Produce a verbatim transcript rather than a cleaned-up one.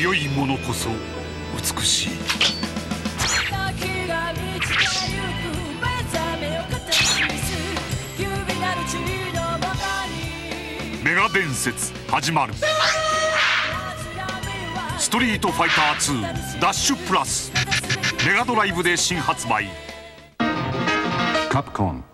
強いものこそ美しい。メガ伝説始まる。ストリートファイターツーダッシュプラスメガドライブで新発売。カプコン